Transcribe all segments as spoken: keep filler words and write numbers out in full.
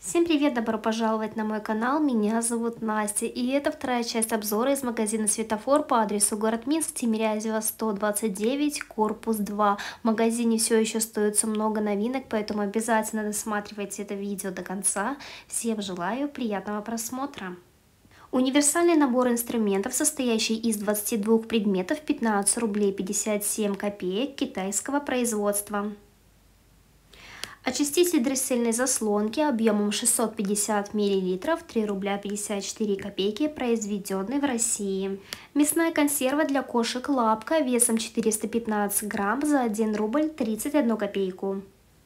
Всем привет, добро пожаловать на мой канал, меня зовут Настя, и это вторая часть обзора из магазина Светофор по адресу город Минск, Тимирязева сто двадцать девять, корпус два. В магазине все еще остается много новинок, поэтому обязательно досматривайте это видео до конца. Всем желаю приятного просмотра. Универсальный набор инструментов, состоящий из двадцати двух предметов, пятнадцать рублей пятьдесят семь копеек, китайского производства. Очиститель дрессельной заслонки объемом шестьсот пятьдесят миллилитров, три рубля пятьдесят четыре копейки, произведенный в России. Мясная консерва для кошек Лапка весом четыреста пятнадцать грамм за один рубль тридцать одну копейку.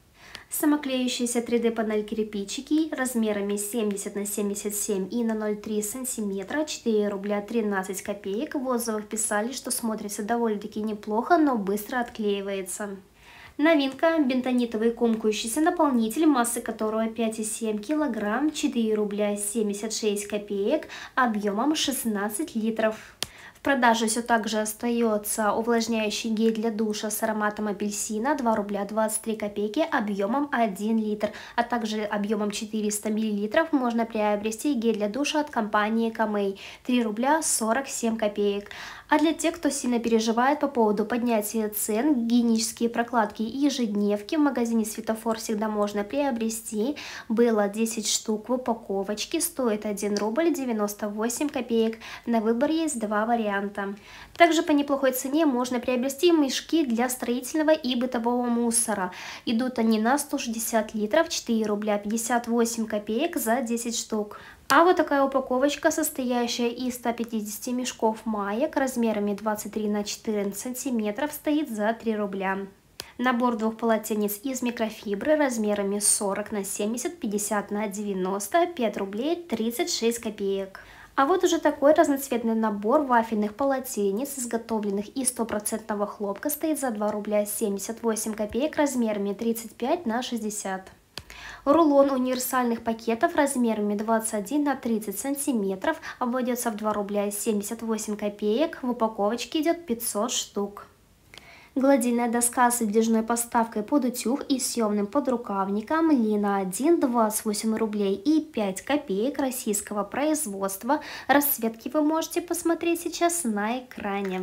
Самоклеющиеся три дэ панель кирпичики размерами семьдесят на семьдесят семь и на ноль целых три сантиметра, четыре рубля тринадцать копеек. В отзывах писали, что смотрится довольно-таки неплохо, но быстро отклеивается. Новинка – бентонитовый комкающийся наполнитель, массы которого пять и семь килограмм, четыре рубля семьдесят шесть копеек, объемом шестнадцать литров. В продаже все так же остается увлажняющий гель для душа с ароматом апельсина, два рубля двадцать три копейки, объемом один литр, а также объемом четыреста миллилитров можно приобрести гель для душа от компании Камей, три рубля сорок семь копеек. А для тех, кто сильно переживает по поводу поднятия цен, гигиенические прокладки и ежедневки в магазине Светофор всегда можно приобрести. Было десять штук в упаковочке, стоит один рубль девяносто восемь копеек. На выбор есть два варианта. Также по неплохой цене можно приобрести мешки для строительного и бытового мусора. Идут они на сто шестьдесят литров, четыре рубля пятьдесят восемь копеек за десять штук. А вот такая упаковочка, состоящая из ста пятидесяти мешков маек размерами двадцать три на четырнадцать сантиметров, стоит за три рубля. Набор двух полотенец из микрофибры размерами сорок на семьдесят, пятьдесят на девяносто, пять рублей тридцать шесть копеек. А вот уже такой разноцветный набор вафельных полотенец, изготовленных из стопроцентного хлопка, стоит за два рубля семьдесят восемь копеек размерами тридцать пять на шестьдесят. Рулон универсальных пакетов размерами двадцать один на тридцать сантиметров обойдется в два рубля семьдесят восемь копеек, в упаковочке идет пятьсот штук. Гладильная доска с выдвижной поставкой под утюг и съемным подрукавником Лина один, двадцать восемь рублей и пять копеек, российского производства. Расцветки вы можете посмотреть сейчас на экране.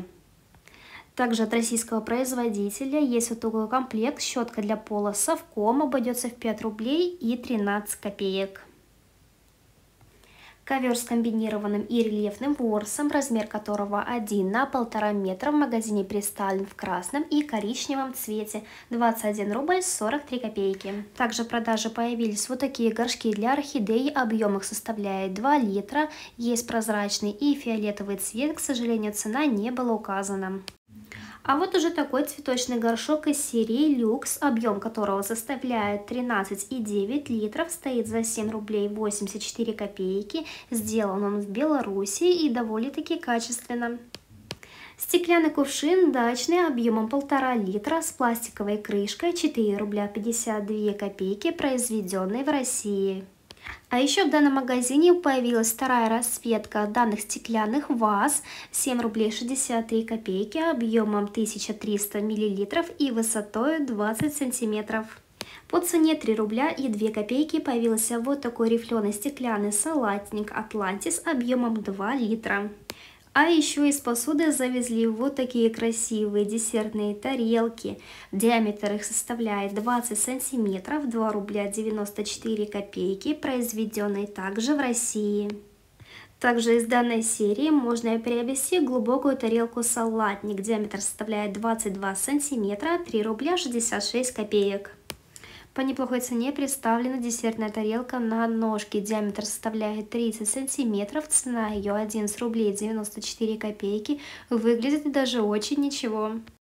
Также от российского производителя есть вот такой комплект: щетка для пола совком, обойдется в пять рублей и тринадцать копеек. Ковер с комбинированным и рельефным ворсом, размер которого один на полтора метра, в магазине представлен в красном и коричневом цвете, двадцать один рубль сорок три копейки. Также в продаже появились вот такие горшки для орхидей, объем их составляет два литра, есть прозрачный и фиолетовый цвет, к сожалению, цена не была указана. А вот уже такой цветочный горшок из серии люкс, объем которого составляет тринадцать и девять литров, стоит за семь рублей восемьдесят четыре копейки. Сделан он в Беларуси и довольно-таки качественно. Стеклянный кувшин дачный объемом полтора литра с пластиковой крышкой, четыре рубля пятьдесят две копейки, произведенный в России. А еще в данном магазине появилась вторая расцветка данных стеклянных ваз, семь рублей шестьдесят три копейки, объемом тысяча триста миллилитров и высотой двадцать сантиметров. По цене три рубля и две копейки появился вот такой рифленый стеклянный салатник Атлантис объемом два литра. А еще из посуды завезли вот такие красивые десертные тарелки. Диаметр их составляет двадцать сантиметров, два рубля девяносто четыре копейки, произведенные также в России. Также из данной серии можно приобрести глубокую тарелку-салатник. Диаметр составляет двадцать два сантиметра, три рубля шестьдесят шесть копеек. По неплохой цене представлена десертная тарелка на ножке. Диаметр составляет тридцать сантиметров, цена ее одиннадцать рублей девяносто четыре копейки. Выглядит даже очень ничего.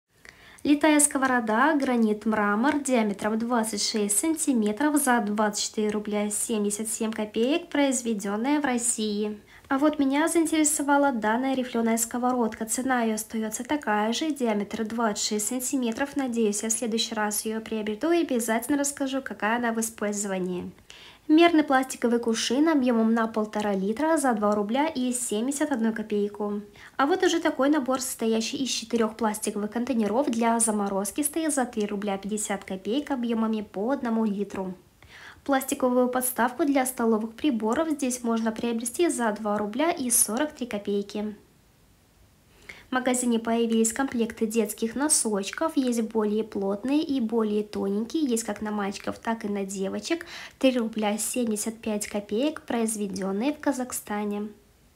Литая сковорода гранит-мрамор диаметром двадцать шесть сантиметров за двадцать четыре рубля семьдесят семь копеек, произведенная в России. А вот меня заинтересовала данная рифленая сковородка. Цена ее остается такая же, диаметр двадцать шесть сантиметров. Надеюсь, я в следующий раз ее приобрету и обязательно расскажу, какая она в использовании. Мерный пластиковый кувшин объемом на полтора литра за два рубля и семьдесят одну копейку. А вот уже такой набор, состоящий из четырех пластиковых контейнеров для заморозки, стоит за три рубля пятьдесят копеек, объемами по одному литру. Пластиковую подставку для столовых приборов здесь можно приобрести за два рубля и сорок три копейки. В магазине появились комплекты детских носочков, есть более плотные и более тоненькие, есть как на мальчиков, так и на девочек. три рубля семьдесят пять копеек, произведенные в Казахстане.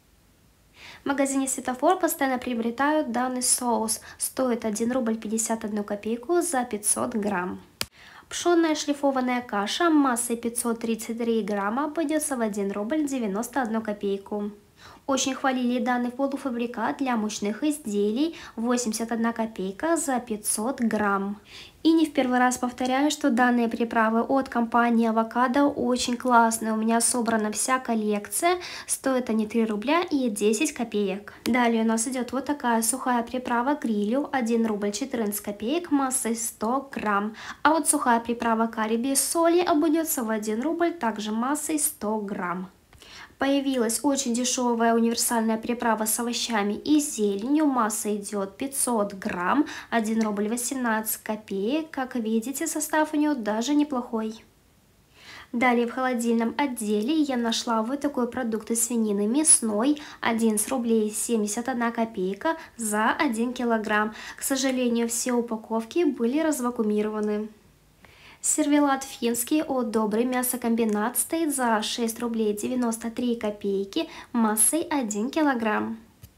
В магазине Светофор постоянно приобретают данный соус, стоит один рубль пятьдесят одну копейку за пятьсот грамм. Пшенная шлифованная каша массой пятьсот тридцать три грамма обойдется в один рубль девяносто одну копейку. Очень хвалили данный полуфабрикат для мучных изделий, восемьдесят одна копейка за пятьсот грамм. И не в первый раз повторяю, что данные приправы от компании Авокадо очень классные. У меня собрана вся коллекция, стоят они три рубля и десять копеек. Далее у нас идет вот такая сухая приправа к грилю, один рубль четырнадцать копеек, массой сто грамм. А вот сухая приправа карри без соли обойдется в один рубль, также массой сто грамм. Появилась очень дешевая универсальная приправа с овощами и зеленью. Масса идет пятьсот грамм, один рубль восемнадцать копеек. Как видите, состав у нее даже неплохой. Далее в холодильном отделе я нашла вот такой продукт из свинины мясной, одиннадцать рублей семьдесят одна копейка за один килограмм. К сожалению, все упаковки были развакуумированы. Сервелат финский от Добрый мясокомбинат стоит за шесть рублей девяносто три копейки массой один килограмм.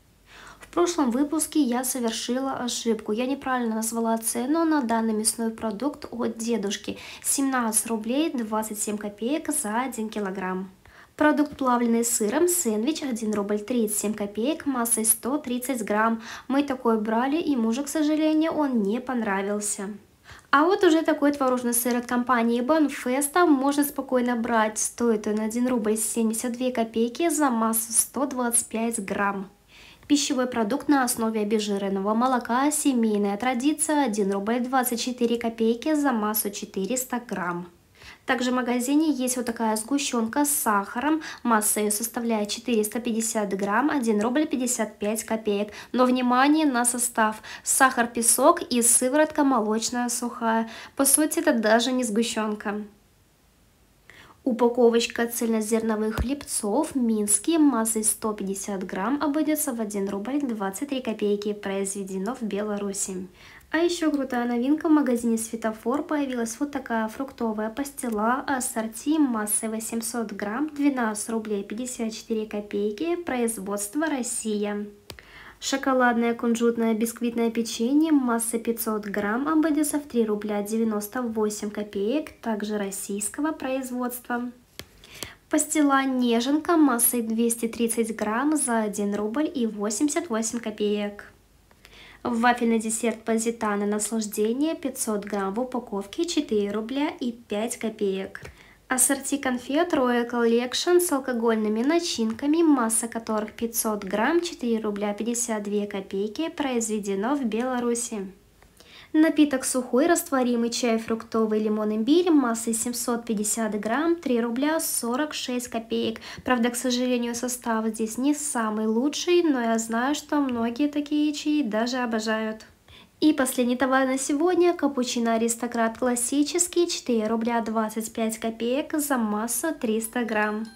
В прошлом выпуске я совершила ошибку. Я неправильно назвала цену на данный мясной продукт от дедушки. семнадцать рублей двадцать семь копеек за один килограмм. Продукт, плавленый сыром, сэндвич, один рубль тридцать семь копеек, массой сто тридцать грамм. Мы такой брали, и мужу, к сожалению, он не понравился. А вот уже такой творожный сыр от компании Банфеста можно спокойно брать. Стоит он один рубль семьдесят две копейки за массу сто двадцать пять грамм. Пищевой продукт на основе обезжиренного молока, семейная традиция, один рубль двадцать четыре копейки за массу четыреста грамм. Также в магазине есть вот такая сгущенка с сахаром, масса ее составляет четыреста пятьдесят грамм, один рубль пятьдесят пять копеек. Но внимание на состав: сахар, песок и сыворотка молочная сухая. По сути, это даже не сгущенка. Упаковочка цельнозерновых хлебцов минские массой сто пятьдесят грамм обойдется в один рубль двадцать три копейки, произведено в Беларуси. А еще крутая новинка: в магазине Светофор появилась вот такая фруктовая пастила ассорти массой восемьсот грамм, двенадцать рублей пятьдесят четыре копейки, производство Россия. Шоколадное кунжутное бисквитное печенье массой пятьсот грамм обойдется в три рубля девяносто восемь копеек, также российского производства. Пастила неженка массой двести тридцать грамм за один рубль и восемьдесят восемь копеек. Вафельный десерт Позитано наслаждение пятьсот грамм в упаковке, четыре рубля и пять копеек. Ассорти конфет Royal Collection с алкогольными начинками, масса которых пятьсот грамм, четыре рубля пятьдесят две копейки, произведено в Беларуси. Напиток сухой растворимый чай фруктовый лимон-имбирь массой семьсот пятьдесят грамм, три рубля сорок шесть копеек. Правда, к сожалению, состав здесь не самый лучший, но я знаю, что многие такие чаи даже обожают. И последний товар на сегодня: капучино Аристократ классический, четыре рубля двадцать пять копеек за массу триста грамм.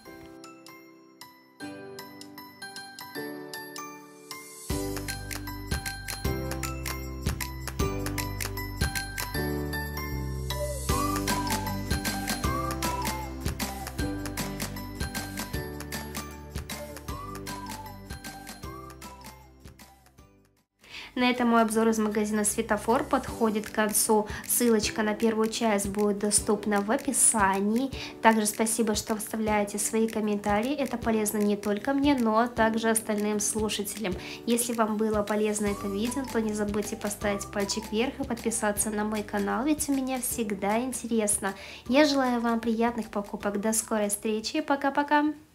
На этом мой обзор из магазина Светофор подходит к концу. Ссылочка на первую часть будет доступна в описании. Также спасибо, что вставляете свои комментарии. Это полезно не только мне, но также остальным слушателям. Если вам было полезно это видео, то не забудьте поставить пальчик вверх и подписаться на мой канал, ведь у меня всегда интересно. Я желаю вам приятных покупок. До скорой встречи. Пока-пока.